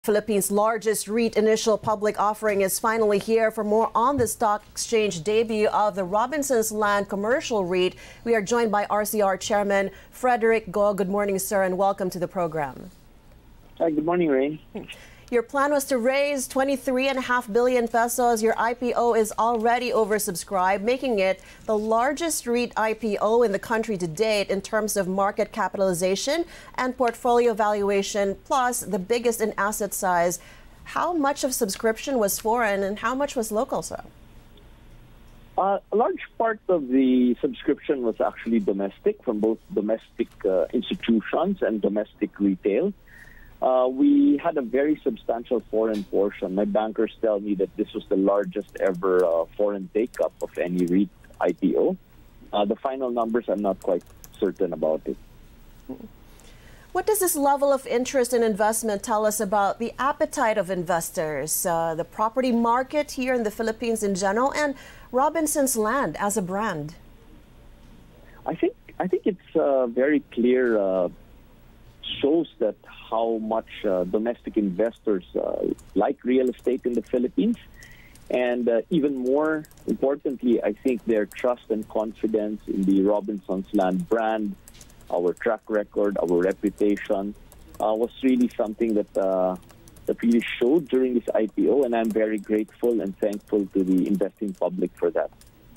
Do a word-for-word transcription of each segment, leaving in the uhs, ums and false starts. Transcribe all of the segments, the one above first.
Philippines' largest REIT initial public offering is finally here. For more on the stock exchange debut of the Robinsons Land Commercial REIT, we are joined by R C R Chairman Frederick Go. Good morning, sir, and welcome to the program. Hi, good morning, Rain. Your plan was to raise twenty-three point five billion pesos. Your I P O is already oversubscribed, making it the largest REIT I P O in the country to date in terms of market capitalization and portfolio valuation, plus the biggest in asset size. How much of subscription was foreign and how much was local, sir? Uh, a large part of the subscription was actually domestic, from both domestic uh, institutions and domestic retail. Uh, we had a very substantial foreign portion. My bankers tell me that this was the largest ever uh, foreign take-up of any REIT I P O. Uh, the final numbers, I'm not quite certain about it. What does this level of interest in investment tell us about the appetite of investors, uh, the property market here in the Philippines in general, and Robinsons Land as a brand? I think I think it's uh, very clear. Uh, shows that how much uh, domestic investors uh, like real estate in the Philippines. And uh, even more importantly, I think their trust and confidence in the Robinsons Land brand, our track record, our reputation, uh, was really something that, uh, that really showed during this I P O. And I'm very grateful and thankful to the investing public for that.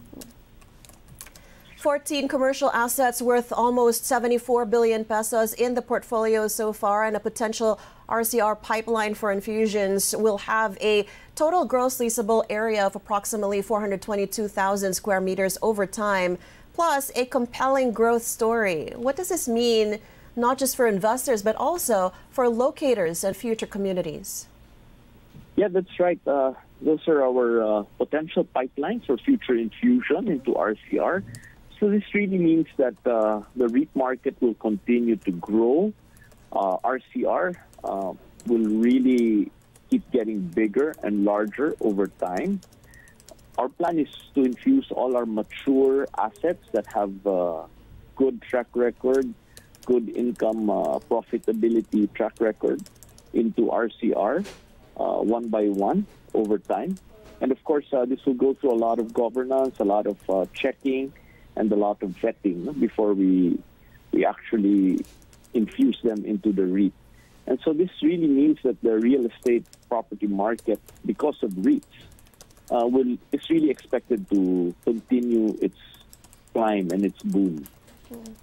fourteen commercial assets worth almost seventy-four billion pesos in the portfolio so far, and a potential R C R pipeline for infusions will have a total gross leasable area of approximately four hundred twenty-two thousand square meters over time, plus a compelling growth story. What does this mean, not just for investors, but also for locators and future communities? Yeah, that's right. Uh, those are our uh, potential pipelines for future infusion into R C R. So this really means that uh, the REIT market will continue to grow. Uh, R C R uh, will really keep getting bigger and larger over time. Our plan is to infuse all our mature assets that have uh, good track record, good income uh, profitability track record into R C R uh, one by one over time. And of course, uh, this will go through a lot of governance, a lot of uh, checking, and a lot of vetting before we we actually infuse them into the REIT. And so this really means that the real estate property market, because of REITs, uh, will is really expected to continue its climb and its boom. Mm.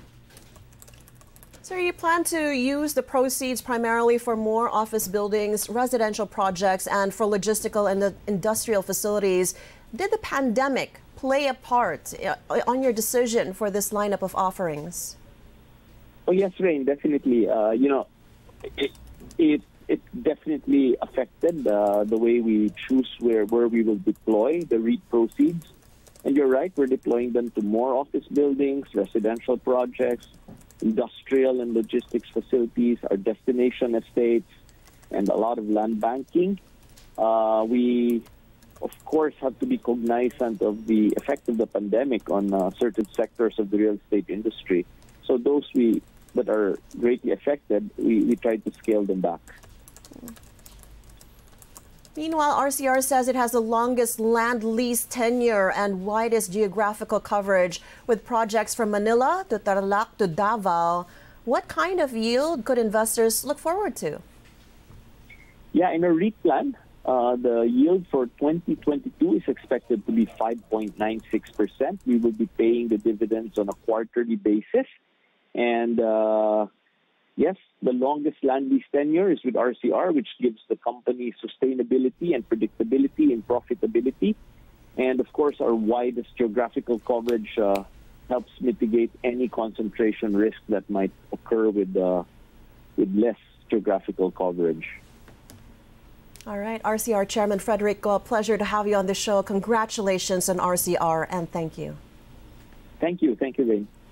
So you plan to use the proceeds primarily for more office buildings, residential projects, and for logistical and industrial facilities. Did the pandemic play a part on your decision for this lineup of offerings? Oh yes, Rain, definitely. Uh, you know, it, it it definitely affected uh, the way we choose where where we will deploy the REIT proceeds. And you're right, we're deploying them to more office buildings, residential projects, industrial and logistics facilities, our destination estates, and a lot of land banking. Uh, we of course, have to be cognizant of the effect of the pandemic on uh, certain sectors of the real estate industry. So those we that are greatly affected, we, we try to scale them back. Meanwhile, R C R says it has the longest land lease tenure and widest geographical coverage, with projects from Manila to Tarlac to Davao. What kind of yield could investors look forward to? Yeah, in a REIT plan, Uh, the yield for twenty twenty-two is expected to be five point nine six percent. We will be paying the dividends on a quarterly basis. And uh, yes, the longest land lease tenure is with R C R, which gives the company sustainability and predictability and profitability. And of course, our widest geographical coverage uh, helps mitigate any concentration risk that might occur with, uh, with less geographical coverage. All right, R C R Chairman Frederick Go, a pleasure to have you on the show. Congratulations on R C R, and thank you. Thank you. Thank you, Rain.